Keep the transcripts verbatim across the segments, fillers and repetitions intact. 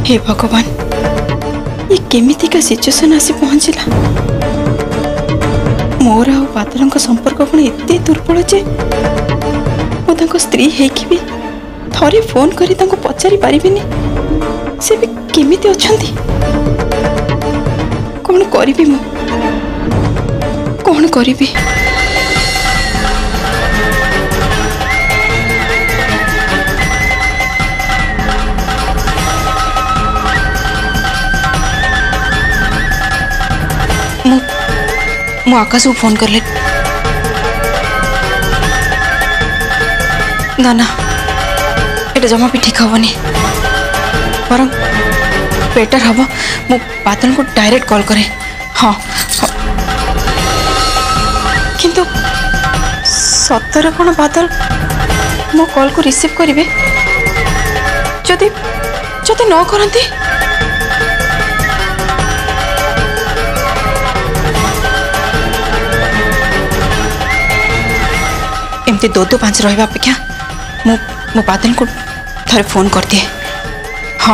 हे भगवान ये केमिति का सिचुएशन आसी पहुंचला मोर आ बादल संपर्क कौन एत दुर्बल जे मो स्त्री है भी थरे फोन करी पचारि पारिबिनी से भी केमिति अछंती कौन करिबी मु कौन करिबी मु मु आकाश को फोन कर ले ना ना ये जमा भी ठीक हेनी बर बेटर हम मु बादल को डायरेक्ट कॉल करे हाँ, हाँ। किंतु सतर कौन बादल मो कॉल को रिसीव करेंगे जदि जदि न करती एमती दो दो पांच रहा अपेक्षा मु मो बादल को थोड़े फोन कर दिए हाँ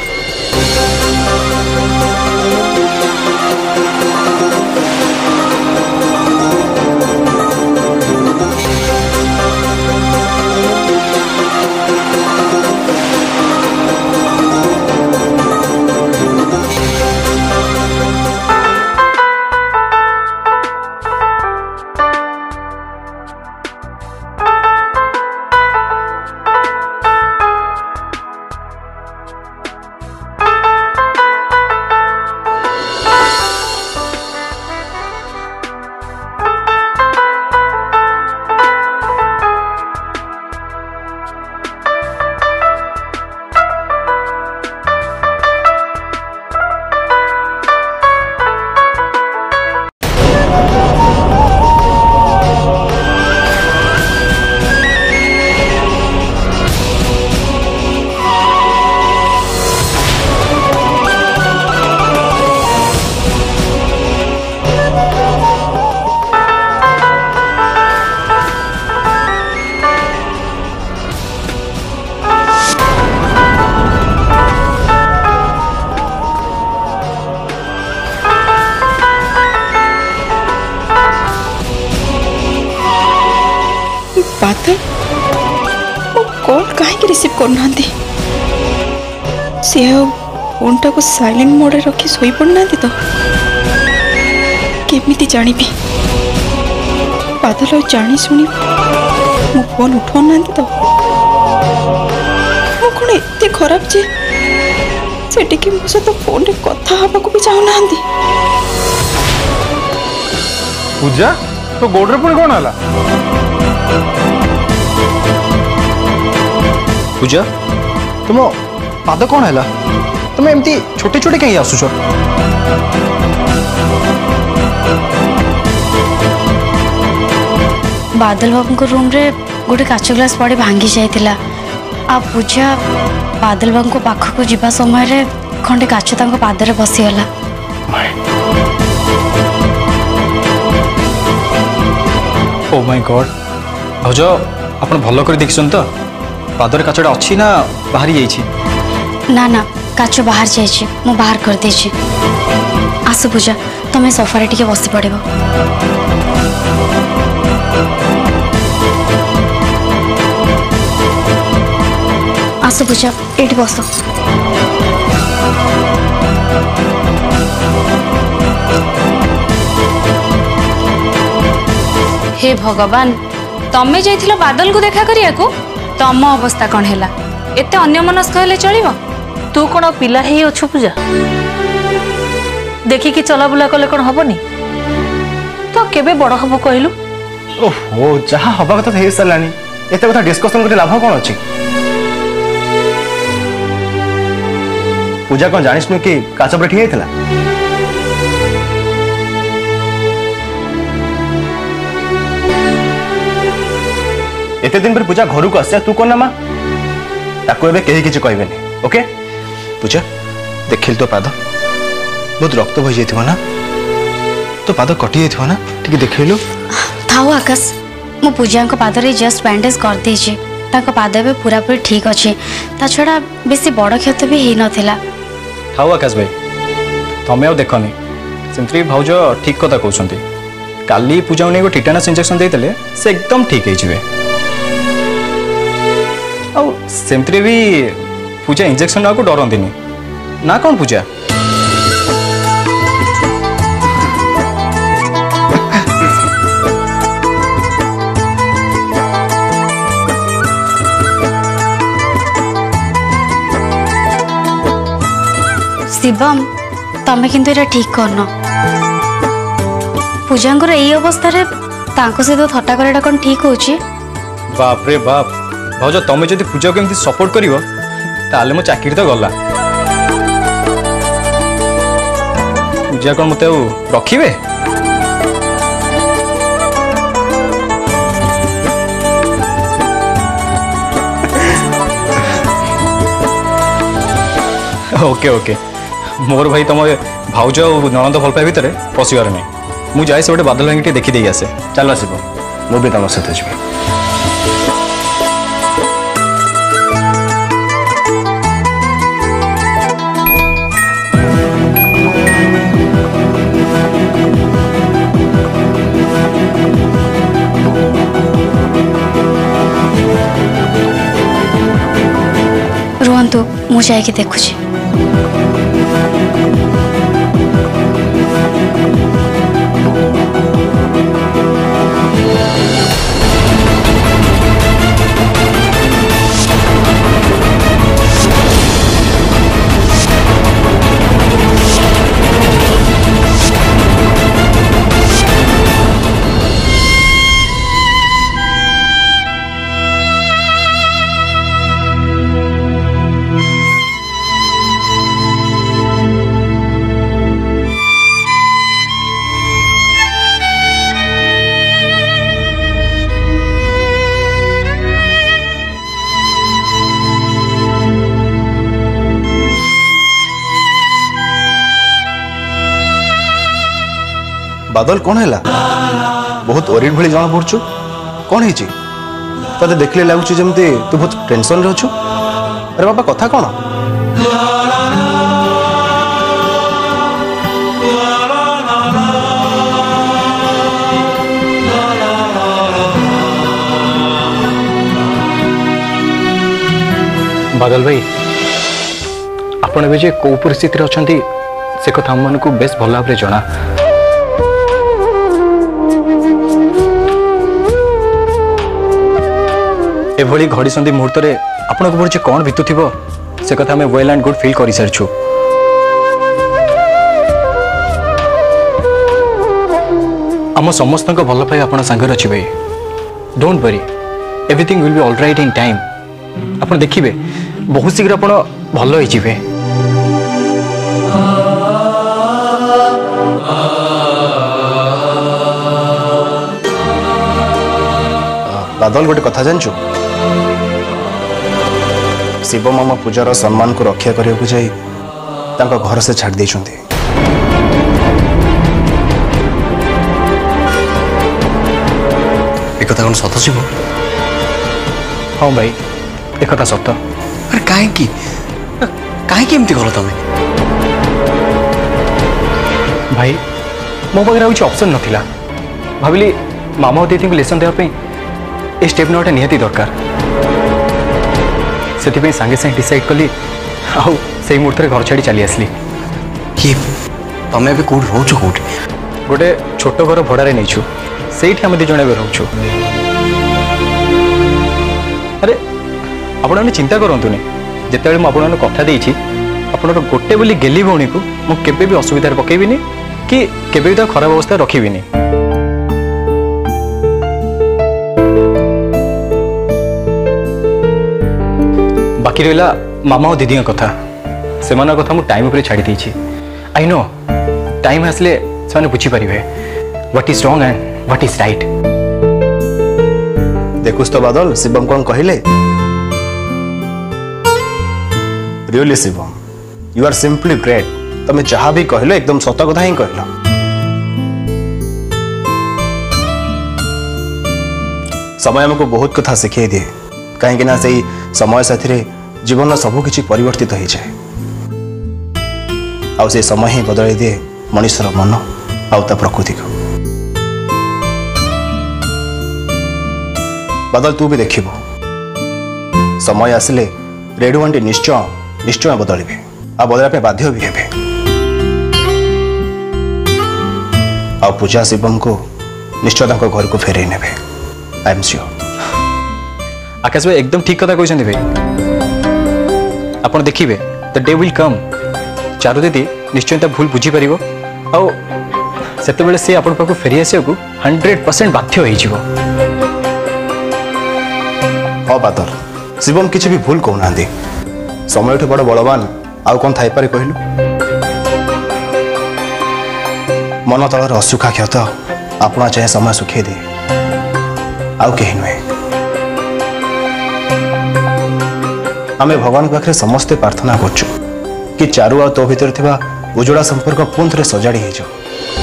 बादल मो कॉल कहीं रिसीव करना सी फोन टाक साइलेंट मोड रखी शोई पड़ना तो केमिति जानी बादल जानी शुणी मो फोन उठाना तो मो कौन एत खराब जे से मो सहित फोन रे कथा हवा को भी चाहूना पूजा तो गोड़ पुणी कौन है पूजा तुम पाद कौन है तुम एमती छोटे छोटे कहीं आसुच बादल बाबू को रूम रे गोटे काच ग्लास पड़े भांगी जाइतिला आ पूजा बादल बाबू को पाख को जीवा समय रे खंडे काच तांको पादरे बसीगला ओ माय गॉड भौज आपण भल कर देखिसन तो पादर काचटा अच्छी ना बाहरी जाइछि ना ना काच बाहर जाइछि मु बाहर कर देछि आसु पूजा तमे सोफा रे टिके बसी पड़िबो आसु पूजा एठी बस हे भगवान तमे जाइथिलो बादल को देखा करिया को तम अवस्था कौन है एत अन्यमनस्क हेले चलिबो तू कौन पिला ही अच्छु पूजा देखिकी चला बुला कले कौन हबनी तो केबे बड़ हबो कहलु ओहो जहा हबा कथा हे सलानी एते कथा डिस्कशन करते लाभ कौन अछि पूजा कौन जानिस नु कि काच पर ठीक हेतला एते दिन पर पूजा घर को आसिया तू कौन ना माँ ताको एबे कहीं किसी कहबेनी ओके पूजा देखिल तो पाद बहुत रक्त बही जाइथिबो ना तो पाद कटि जाइथिबो ना ठीक देखिलु थाओ आकाश मो पूजा को पाद रे जस्ट बैंडेज कर देछि ताको पाद बे पूरा पूरी ठीक अछि ता छडा बेसी बड़ क्षत भी हे नथिला थाऊ आकाश भाई तमें आउ देखनी सेमती भाउज ठीक कथा कहते काली पूजा नहीं टिटानस इंजेक्शन देते से एकदम ठीक है आमती भी पूजा इंजेक्शन को डरती ना कौन पूजा शिवम तमें किंतु एटा ठीक करन पूजांकर यही अवस्था रे तांको सहित थट्टा कराटा कौन ठीक होची बाप रे बाप भाउज तमें जदि पूजा को एमती सपोर्ट करिवो ताले मो चाकरी तो गला पूजा कौन मत रखिबे ओके ओके मोर भाई तुम भाउज ननद भल पाए भितर पशिबार नहीं मुझे से गोटे बादल भाई देखी दे आसे चल आसब मु भी तुम सहित जी रुहतु मुझे देखुची बादल कौन है बहुत ओरिड भाई जना पड़ू कौन है ते देखले लगुच जमती तू बहुत टेंशन रे अछु अरे बाबा कथा कौन बादल भाई आपण भी जे को परिस्थिति अच्छा से कथा हम मन को बेस भल भाव जना एभली घड़ी संधि मुहूर्त में आपण को कौन बीतु थी से कथा हमें वेल एंड गुड फील कर सारी आम समस्त भल पाई आप सांगे अच्छी भाई don't worry everything will be all right in time आप देखिए बहुत शीघ्र आप भल हो बादल गोटे कथा जानचु शिव मामा पूजार सम्मान को रक्षा करने को जाई तांका घर से छाड़ दे कथा कौन सत शिव हाँ भाई एक कथा सत अरे कहीं कहीं एमती कल तुम भाई मो पाखे ऑप्शन नाला भाविली मामा और दीदी को लेसन देवाई ए स्टेप नेवाटा निहाती दरकार से सांगे सांगे डिसाइड कली आउ से मुहूर्त घर छाड़ी चली आसली कि तुम ए कौट रोच कौट गोटे छोट घर भड़ारे नहीं से आम दी जन रोचु अरे आपने चिंता करतुनि जिते मुझे कथा देती आप गोटे बोली गेली भौणी को मुझे भी असुविधा पकेबिनी कि केबे भी खराब अवस्था रखिबिनी बाकी रहा मामा और दीदी कथा से कथा मुझे टाइम उपर छाड़ी देछि आई नो टाइम आसले से बुझीपारे what is wrong and what is right देखुस तो बादल शिवम कौन कहले really Shivam you are simply great तुम जहाँ भी कहल एकदम सत कथा ही कहल समय हमको बहुत कथा शिखे दिए कहीं से समय साथी जीवन सब किसी परिवर्तित हो जाए आउ से समय ही बदल दिए मनुष्यर मन आउ ता प्रकृति को। बदल तू भी देखिबो समय आसिले रेडियो आंटी निश्चय निश्चय बदलिबे आ बदलवा पे बाध्य भी हेबे। आ पूजा शिवम को निश्चय तांको घर को फेरे नेबे। I am sure. आकाश भाई एकदम ठीक कथा कहते भाई। आप देखिए the day will come Charu दीदी निश्चय भूल बुझी पार आते से आप फेरी आसा हंड्रेड परसेंट बाध्य हो। हाँ बादल शिवम किसी भी भूल कहना समय बड़ बलवान आउ कौन थाई पारे कहलु। मन तलर असुखा क्षत आपना चाहे समय सुखे दे आउ कहीं नुहे। आमे भगवान पाखे समस्ते प्रार्थना करछु कि चारु आ तो भीतर थिबा उजड़ा संपर्क पुन थे सजाड़ी हो जाओ।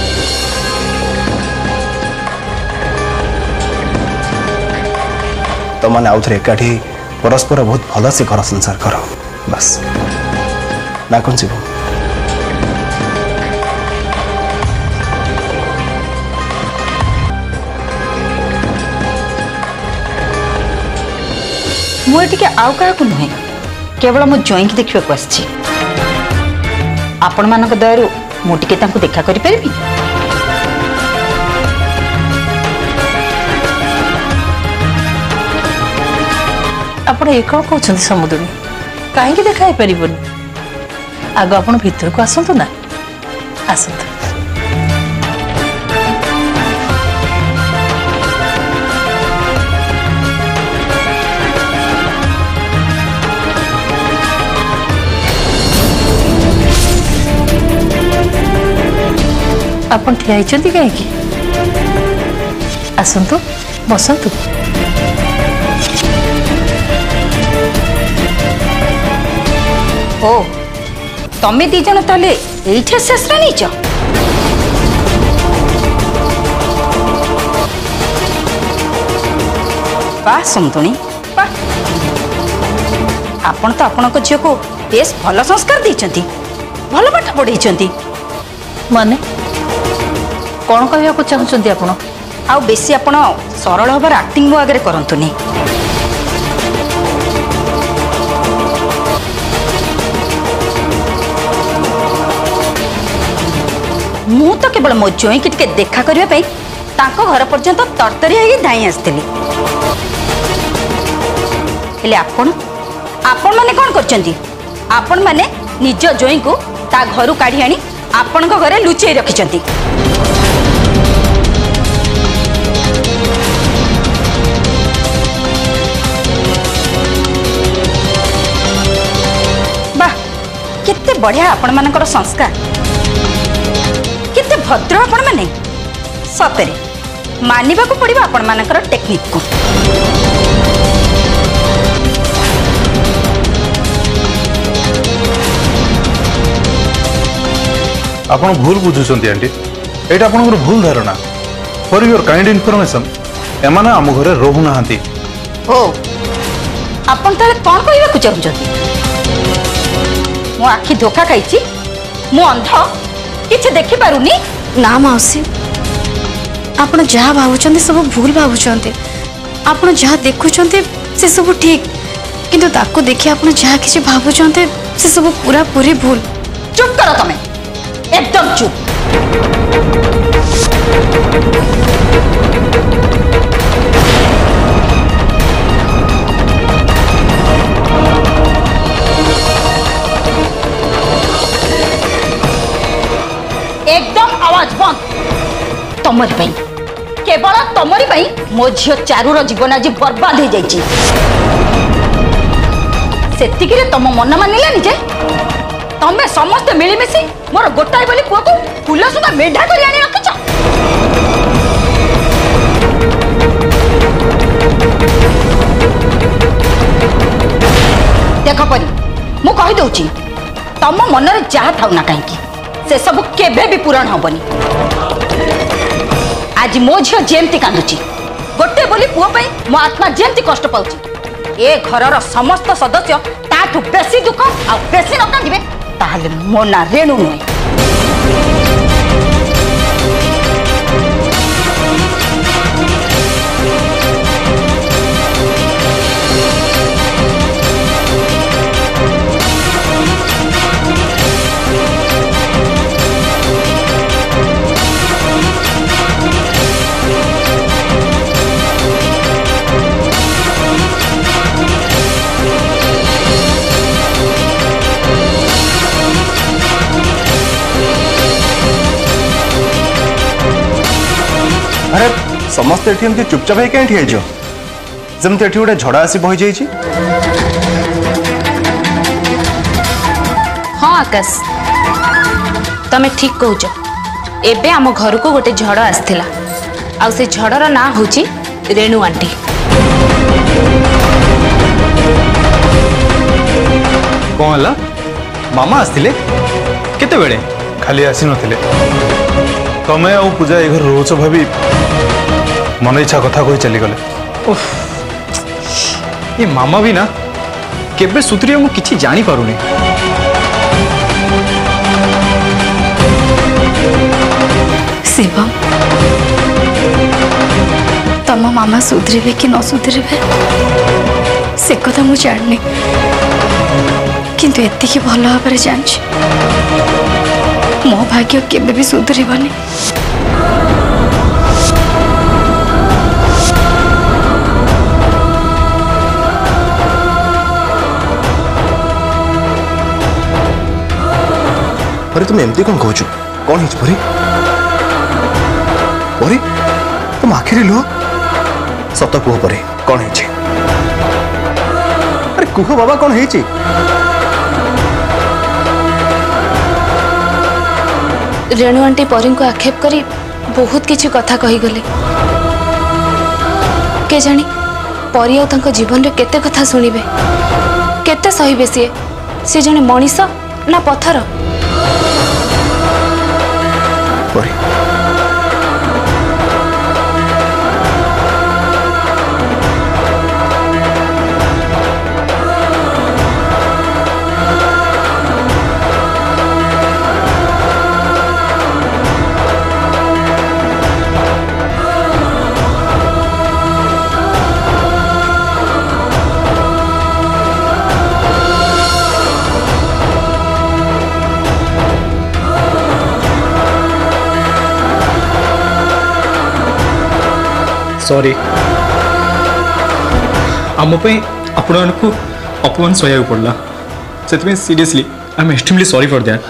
तो मैंने आउ थे एकाठी परस्पर बहुत भल से घर संसार कर बस ना कौन शिव। मुझे आउ क्या नुहे केवल मो ज्वाई की देखा आसी आपण मान दयारू मुझे देखा करि परिबी। आपण ये कौन कहते समुद्री कहीं देखा पारन आग आप भीतर को आसतु ना आसतु। आपण ठिया कहीं आसतु बसतु। ओ तमें दी जन ताले एठे शेषरा नीच वाह समतुणी वाह आपण तो आपण झील को बेस भल संस्कार देइचंती भल पाठ पढ़ाई माने कौन कहवा चाहते आपण आ बेसी आपण सरल हबार एक्टिंग मो आगे करंतुनी। मु तो केवल मो ज्वाई की टिके देखा करिया पई तांको घर पर्यंत तरतरी होई धाई आस्थिली। हेले आपण आपण माने कोन करचंती आपण माने निज ज्वाई को ता घरु काढी आनी आपण को घरे लुचेई रखिचंती। वाह केते बढ़िया आपण मानकर संस्कार केते भद्र आपण माने सतरे मानिबा को पड़िबा आपण मानकर टेक्निक को। आपण भूल बुझुचंती आंटी एटा आपनकर भूल धारणा। फॉर योर काइंड इन्फॉर्मेशन एमाने आम घरे रहू नाहंती। ओ आपण ताले कोन कहबा को चाहुचंती मो आखि धोखा खाइची मो अंध किछ देखि पारुनी। ना मौसी आप जहाँ भावुं सब भूल भावुं आप जहाँ देखुं से सब ठीक किंतु ताको देखि आप जहाँ किसी भावुं से सब पूरा पूरी भूल। चुप करो तमें एकदम चुप। एकदम आवाज बंद। तमरी पई केवल तमरी पई मो झियो चारूर जीवन आज बर्बाद हो जाइए। सेतिकिरे तम मन मानिलानी जे तमे समस्त मिलीमिशी मोर गोटाई बोली पुआ को फूल सुधा मेढा करी आनी रखिछ। देख परी मु कहि दउची तम मन रे जहा थाउ ना काहेकि से सब केबे भी पूरण हबनी। आज मो झियो जेमती कांदुची गोटे बोली पुओ पई मो आत्मा जेमती कष्ट पाउची ए घरर समस्त सदस्य ताठू बेसी दुख आ बेसी न कांदिबे ताहले मो ना रेणु नुहे। अरे समस्त एठी एमती चुपचाप है कहीं ठिया जमती एठी गोटे झड़ा आसी बही जाइए। हाँ आकाश तमे ठीक कहूच। एबे आम घर को गोटे झड़ आसथिला आ से झड़र ना होची रेणु आंटी। कौन हला मामा आसथिले केते बेले खाली आसी नथिले तमे आ पूजा ए घर रोच भाभी मन इच्छा कथा कही चली गले। ये मामा भी ना केबे सुतरी मु किछि जानी पारुनी। शिवम तम मामा सुधरबे कि न सुधरबे से कथा मु जानी किंतु एतिकी भल भाव जान मो भाग्य केबे भी सुधरबनी। अरे तुम एमती कौन कहू कौन है परी परी तुम आखिरी लुह सत कुह परी कौन है? अरे कुह बाबा कौन है? रेणु आंटी परी को आक्षेप करी बहुत किछि कथा कही गले। के जानी परी आ तांको जीवन रे केते कथा सुनिबे केते सहिबे सी सी जने मनीष ना पत्थर। परी सॉरी आम आपण को अपमान सहया पड़ला से seriously I am extremely sorry for that.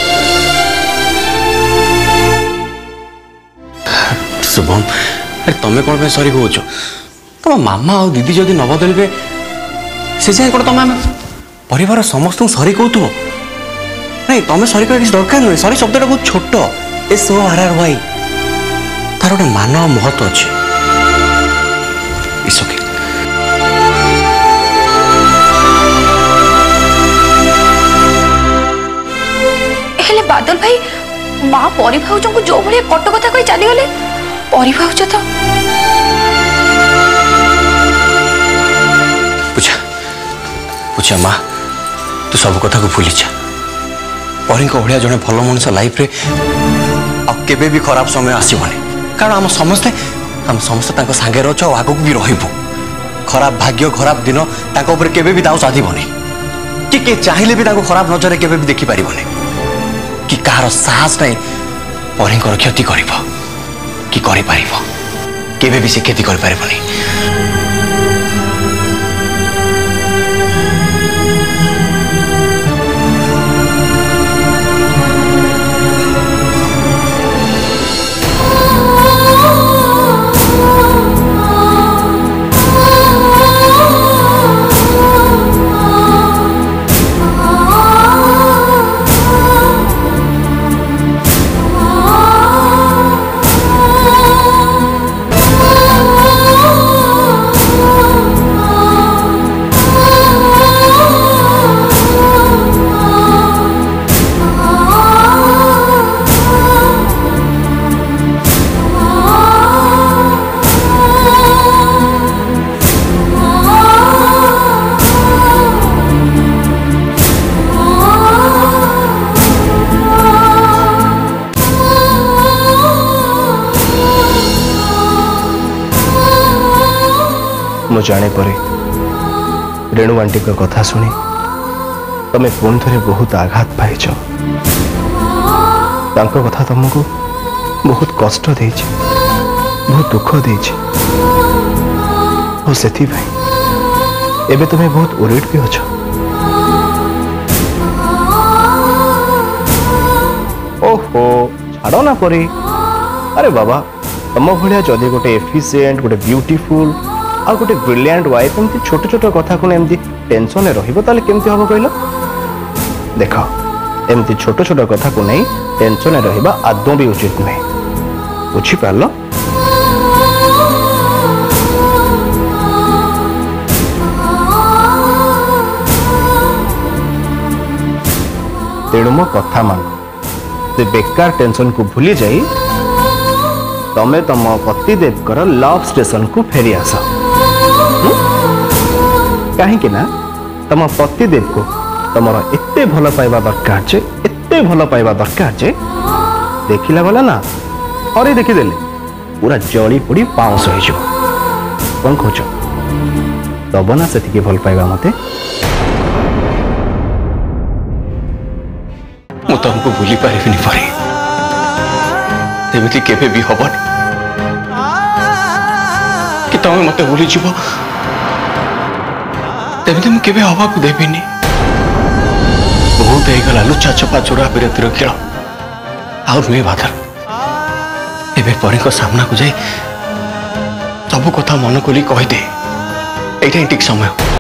Shubham अरे तुम कौन सॉरी कौच तुम मामा और दीदी जदि न बदलबे से जाए कौन तुम परिवार समस्त सॉरी कहु नहीं तुम सॉरी कह दरकार नुहे। सॉरी शब्दटा बहुत छोट S O R R Y तार गोटे मान महत्व अच्छे। It's okay. हेले बादल भाई माँ परी भाउज को जो भाई कट कथा कही चली गले परी भाउज तो पूछा पूछा माँ तू सब कथा को भूली जा। परी को भाया जड़े भल मनुष्य लाइफ रे आबे भी खराब समय आसबनी कारण आम समस्ते हम समस्त तांको सांगे रच और आगक भी रहिबु। खराब भाग्य खराब दिन तांको ऊपर केबे भी दाव साधिबनी कि के चाहिले भी तांको खराब नजर केबे भी देखि पारिबनी कि कहार साहस नहीं परिंकर क्षति करिबो कि करि पारिबो केबे भी से क्षति करि पारिबनी। मु जाने परे रेणु आंटी का कथा सुनी तमें पुणी थे बहुत आघात पाइछ तांको कथा तुमको बहुत कष्ट देछि बहुत दुख देछि और सेथि भाई एबे तुम्हें बहुत ओरिड भी अछ ओहो छाड़ ना परी अरे बाबा तुम भाया जदि गोटे एफिशिएंट गोटे ब्यूटीफुल आ गोटे ब्रिलियंट वाइफ एमती छोट छोट कथा को एमती टेंशन रहिबो ताले केमती हबो कहलो देख एमती छोट छोट कथा को नहीं टेंशन रहिबा आदौ भी उचित नहीं बुझी पारलो तेणु मो कथा मान से बेकार टेंशन को भूली जाई तमे तम पतिदेव कर लव स्टेशन को फेरी आस कहीं ना तम पतिदेव को तमर एते भल पाइबा दरकार जे एते भल पाइबा दरकार जे देखिला वाला ना और देखीदेले पूरा जली पड़ी पाउस हो कौन कौच दब ना से भल पाइबा मते मु तुमको भूली पारिनी परी एमती केबे भी हबनी कि तुम मत भूली जीव तेमती मु केबे हवा को देबिनी बहुत गला लुचा छपा चोरा बिरतिर खेल आ नुहे बादल एबे परी को सामना को जाई सब कथा मन कोली कहि दे एटा ठीक समय